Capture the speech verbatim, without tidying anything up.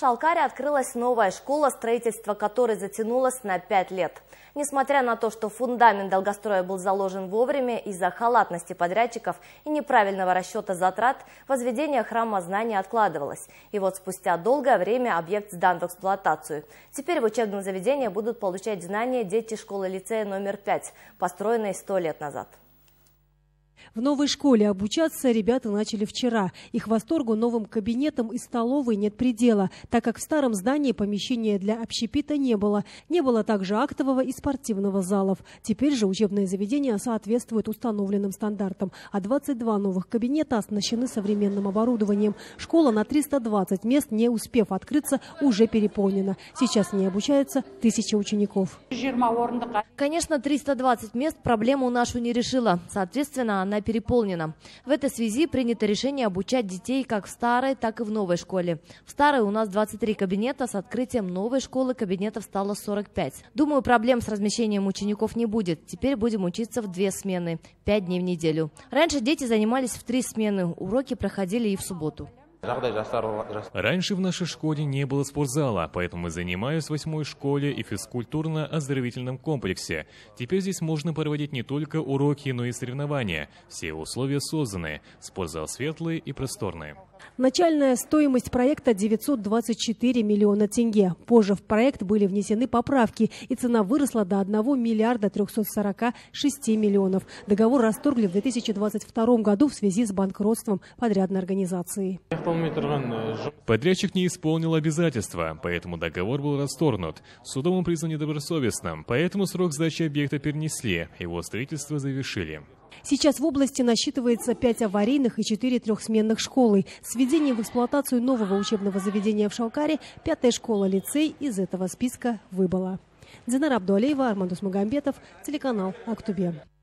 В Шалкаре открылась новая школа, строительство которой затянулось на пять лет. Несмотря на то, что фундамент долгостроя был заложен вовремя, из-за халатности подрядчиков и неправильного расчета затрат, возведение храма знаний откладывалось. И вот спустя долгое время объект сдан в эксплуатацию. Теперь в учебном заведении будут получать знания дети школы-лицея номер пять, построенной сто лет назад. В новой школе обучаться ребята начали вчера. Их восторгу новым кабинетом и столовой нет предела, так как в старом здании помещения для общепита не было. Не было также актового и спортивного залов. Теперь же учебное заведение соответствует установленным стандартам, а двадцать два новых кабинета оснащены современным оборудованием. Школа на триста двадцать мест, не успев открыться, уже переполнена. Сейчас в ней обучается тысяча учеников. Конечно, триста двадцать мест проблему нашу не решила. Соответственно, она переполнена. В этой связи принято решение обучать детей как в старой, так и в новой школе. В старой у нас двадцать три кабинета, с открытием новой школы кабинетов стало сорок пять. Думаю, проблем с размещением учеников не будет. Теперь будем учиться в две смены, пять дней в неделю. Раньше дети занимались в три смены, уроки проходили и в субботу. Раньше в нашей школе не было спортзала, поэтому занимаюсь в восьмой школе и физкультурно-оздоровительном комплексе. Теперь здесь можно проводить не только уроки, но и соревнования. Все условия созданы. Спортзал светлый и просторный. Начальная стоимость проекта девятьсот двадцать четыре миллиона тенге. Позже в проект были внесены поправки, и цена выросла до одного миллиарда трехсот сорока шести миллионов. Договор расторгли в две тысячи двадцать втором году в связи с банкротством подрядной организации. Подрядчик не исполнил обязательства, поэтому договор был расторгнут. Судом он признан недобросовестным, поэтому срок сдачи объекта перенесли, его строительство завершили. Сейчас в области насчитывается пять аварийных и четыре трехсменных школы. С введением в эксплуатацию нового учебного заведения в Шалкаре пятая школа-лицей из этого списка выбыла. Динара Абдуалиева, Арман Дусмагамбетов, телеканал Актубе.